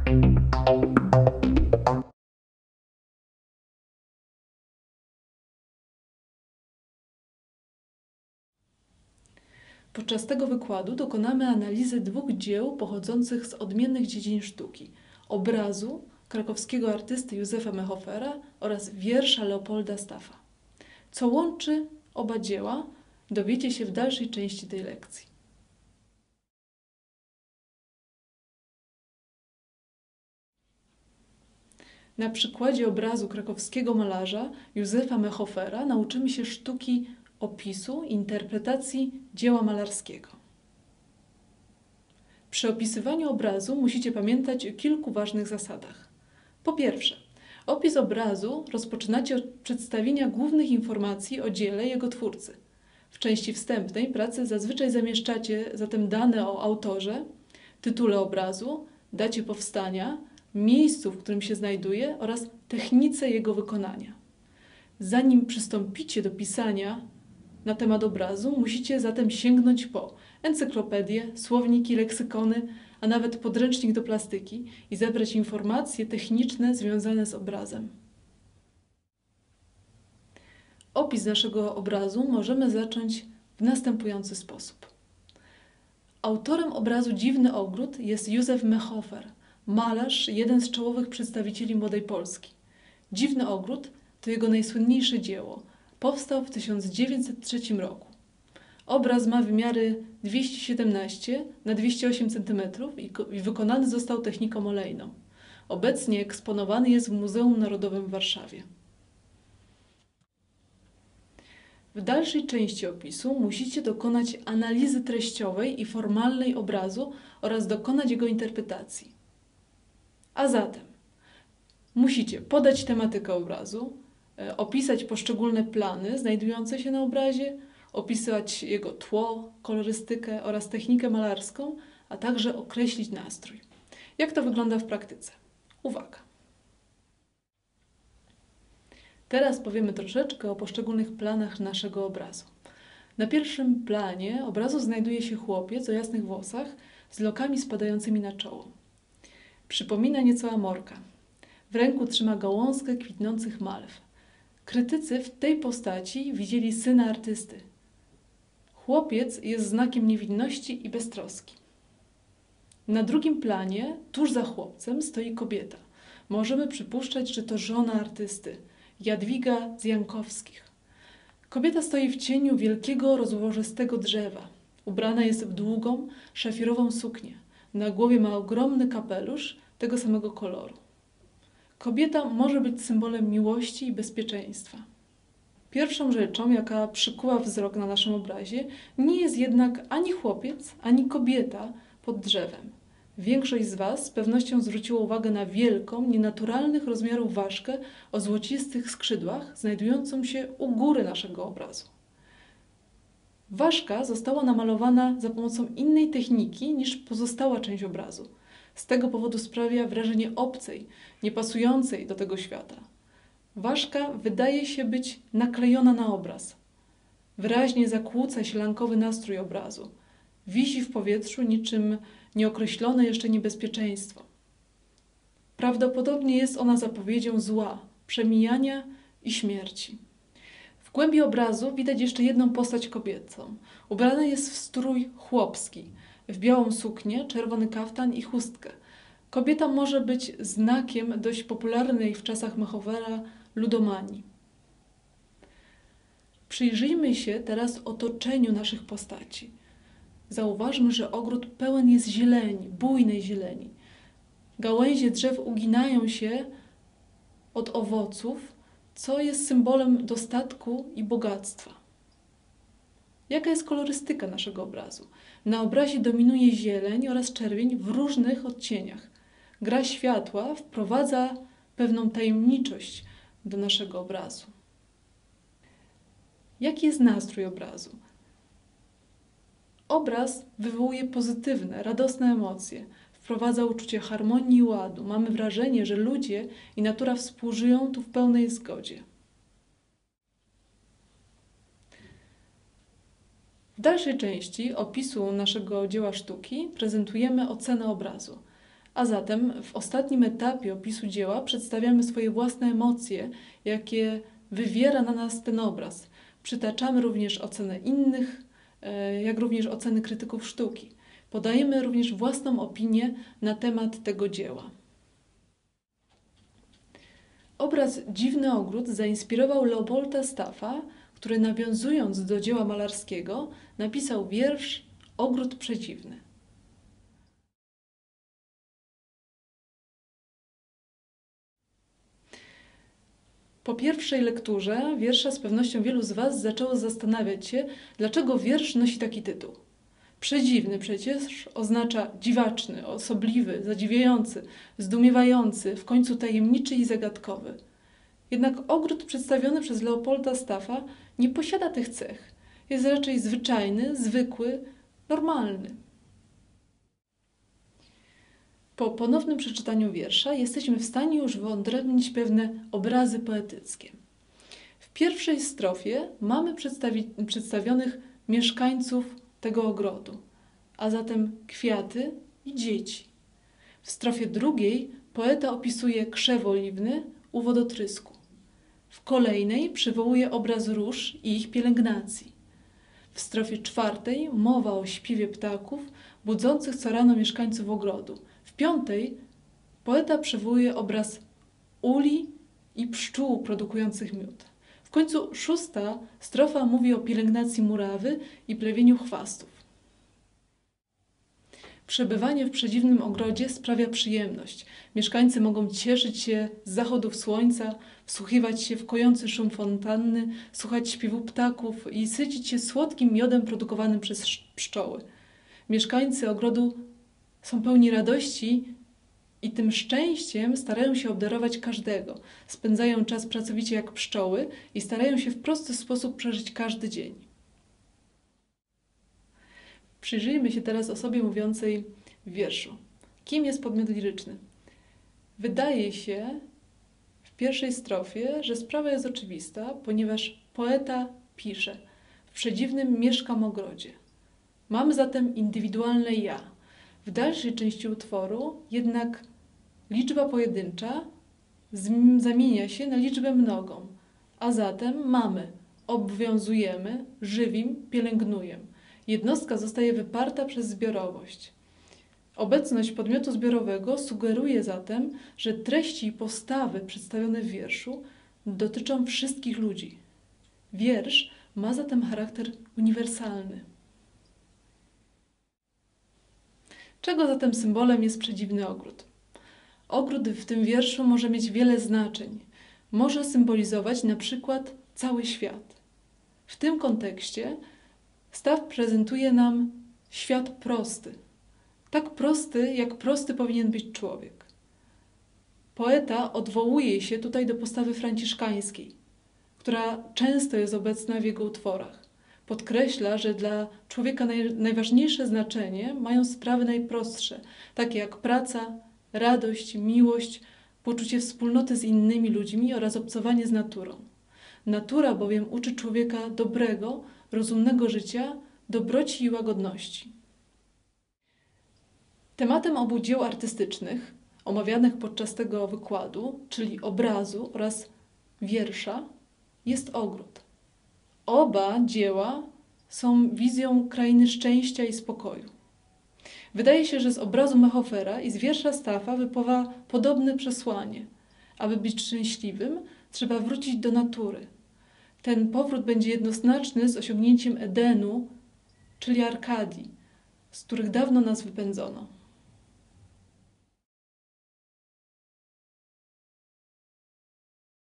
Podczas tego wykładu dokonamy analizy dwóch dzieł pochodzących z odmiennych dziedzin sztuki: obrazu krakowskiego artysty Józefa Mechofera oraz wiersza Leopolda Staffa. Co łączy oba dzieła, dowiecie się w dalszej części tej lekcji. Na przykładzie obrazu krakowskiego malarza Józefa Mechofera nauczymy się sztuki opisu i interpretacji dzieła malarskiego. Przy opisywaniu obrazu musicie pamiętać o kilku ważnych zasadach. Po pierwsze, opis obrazu rozpoczynacie od przedstawienia głównych informacji o dziele jego twórcy. W części wstępnej pracy zazwyczaj zamieszczacie zatem dane o autorze, tytule obrazu, dacie powstania, miejscu, w którym się znajduje oraz technice jego wykonania. Zanim przystąpicie do pisania na temat obrazu, musicie zatem sięgnąć po encyklopedię, słowniki, leksykony, a nawet podręcznik do plastyki i zebrać informacje techniczne związane z obrazem. Opis naszego obrazu możemy zacząć w następujący sposób. Autorem obrazu Dziwny Ogród jest Józef Mechofer, malarz, jeden z czołowych przedstawicieli Młodej Polski. Dziwny Ogród to jego najsłynniejsze dzieło. Powstał w 1903 roku. Obraz ma wymiary 217 na 208 cm i wykonany został techniką olejną. Obecnie eksponowany jest w Muzeum Narodowym w Warszawie. W dalszej części opisu musicie dokonać analizy treściowej i formalnej obrazu oraz dokonać jego interpretacji. A zatem musicie podać tematykę obrazu, opisać poszczególne plany znajdujące się na obrazie, opisać jego tło, kolorystykę oraz technikę malarską, a także określić nastrój. Jak to wygląda w praktyce? Uwaga! Teraz powiemy troszeczkę o poszczególnych planach naszego obrazu. Na pierwszym planie obrazu znajduje się chłopiec o jasnych włosach z lokami spadającymi na czoło. Przypomina nieco Amorka. W ręku trzyma gałązkę kwitnących malw. Krytycy w tej postaci widzieli syna artysty. Chłopiec jest znakiem niewinności i beztroski. Na drugim planie, tuż za chłopcem, stoi kobieta. Możemy przypuszczać, że to żona artysty, Jadwiga z Jankowskich. Kobieta stoi w cieniu wielkiego, rozłożystego drzewa. Ubrana jest w długą, szafirową suknię. Na głowie ma ogromny kapelusz tego samego koloru. Kobieta może być symbolem miłości i bezpieczeństwa. Pierwszą rzeczą, jaka przykuła wzrok na naszym obrazie, nie jest jednak ani chłopiec, ani kobieta pod drzewem. Większość z Was z pewnością zwróciło uwagę na wielką, nienaturalnych rozmiarów ważkę o złocistych skrzydłach, znajdującą się u góry naszego obrazu. Ważka została namalowana za pomocą innej techniki niż pozostała część obrazu. Z tego powodu sprawia wrażenie obcej, niepasującej do tego świata. Ważka wydaje się być naklejona na obraz. Wyraźnie zakłóca sielankowy nastrój obrazu. Wisi w powietrzu niczym nieokreślone jeszcze niebezpieczeństwo. Prawdopodobnie jest ona zapowiedzią zła, przemijania i śmierci. W głębi obrazu widać jeszcze jedną postać kobiecą. Ubrana jest w strój chłopski, w białą suknię, czerwony kaftan i chustkę. Kobieta może być znakiem dość popularnej w czasach Mechofera ludomanii. Przyjrzyjmy się teraz otoczeniu naszych postaci. Zauważmy, że ogród pełen jest zieleni, bujnej zieleni. Gałęzie drzew uginają się od owoców, co jest symbolem dostatku i bogactwa. Jaka jest kolorystyka naszego obrazu? Na obrazie dominuje zieleń oraz czerwień w różnych odcieniach. Gra światła wprowadza pewną tajemniczość do naszego obrazu. Jaki jest nastrój obrazu? Obraz wywołuje pozytywne, radosne emocje, wprowadza uczucie harmonii i ładu. Mamy wrażenie, że ludzie i natura współżyją tu w pełnej zgodzie. W dalszej części opisu naszego dzieła sztuki prezentujemy ocenę obrazu. A zatem w ostatnim etapie opisu dzieła przedstawiamy swoje własne emocje, jakie wywiera na nas ten obraz. Przytaczamy również ocenę innych, jak również oceny krytyków sztuki. Podajemy również własną opinię na temat tego dzieła. Obraz Dziwny ogród zainspirował Leopolda Staffa, który nawiązując do dzieła malarskiego napisał wiersz Ogród Przedziwny. Po pierwszej lekturze wiersza z pewnością wielu z Was zaczęło zastanawiać się, dlaczego wiersz nosi taki tytuł. Przedziwny przecież oznacza dziwaczny, osobliwy, zadziwiający, zdumiewający, w końcu tajemniczy i zagadkowy. Jednak ogród przedstawiony przez Leopolda Staffa nie posiada tych cech. Jest raczej zwyczajny, zwykły, normalny. Po ponownym przeczytaniu wiersza jesteśmy w stanie już wyodrębnić pewne obrazy poetyckie. W pierwszej strofie mamy przedstawionych mieszkańców tego ogrodu, a zatem kwiaty i dzieci. W strofie drugiej poeta opisuje krzew oliwny u wodotrysku. W kolejnej przywołuje obraz róż i ich pielęgnacji. W strofie czwartej mowa o śpiewie ptaków budzących co rano mieszkańców ogrodu. W piątej poeta przywołuje obraz uli i pszczół produkujących miód. W końcu szósta strofa mówi o pielęgnacji murawy i plewieniu chwastów. Przebywanie w przedziwnym ogrodzie sprawia przyjemność. Mieszkańcy mogą cieszyć się z zachodów słońca, wsłuchiwać się w kojący szum fontanny, słuchać śpiewu ptaków i sycić się słodkim miodem produkowanym przez pszczoły. Mieszkańcy ogrodu są pełni radości i tym szczęściem starają się obdarować każdego. Spędzają czas pracowicie jak pszczoły i starają się w prosty sposób przeżyć każdy dzień. Przyjrzyjmy się teraz osobie mówiącej w wierszu. Kim jest podmiot liryczny? Wydaje się w pierwszej strofie, że sprawa jest oczywista, ponieważ poeta pisze: w przedziwnym mieszkam ogrodzie. Mamy zatem indywidualne ja. W dalszej części utworu jednak liczba pojedyncza zamienia się na liczbę mnogą, a zatem mamy obowiązujemy, żywim, pielęgnujemy. Jednostka zostaje wyparta przez zbiorowość. Obecność podmiotu zbiorowego sugeruje zatem, że treści i postawy przedstawione w wierszu dotyczą wszystkich ludzi. Wiersz ma zatem charakter uniwersalny. Czego zatem symbolem jest przedziwny ogród? Ogród w tym wierszu może mieć wiele znaczeń. Może symbolizować na przykład cały świat. W tym kontekście Staff prezentuje nam świat prosty. Tak prosty, jak prosty powinien być człowiek. Poeta odwołuje się tutaj do postawy franciszkańskiej, która często jest obecna w jego utworach. Podkreśla, że dla człowieka najważniejsze znaczenie mają sprawy najprostsze, takie jak praca, radość, miłość, poczucie wspólnoty z innymi ludźmi oraz obcowanie z naturą. Natura bowiem uczy człowieka dobrego, rozumnego życia, dobroci i łagodności. Tematem obu dzieł artystycznych, omawianych podczas tego wykładu, czyli obrazu oraz wiersza, jest ogród. Oba dzieła są wizją krainy szczęścia i spokoju. Wydaje się, że z obrazu Mehofera i z wiersza Staffa wypływa podobne przesłanie. Aby być szczęśliwym, trzeba wrócić do natury. Ten powrót będzie jednoznaczny z osiągnięciem Edenu, czyli Arkadii, z których dawno nas wypędzono.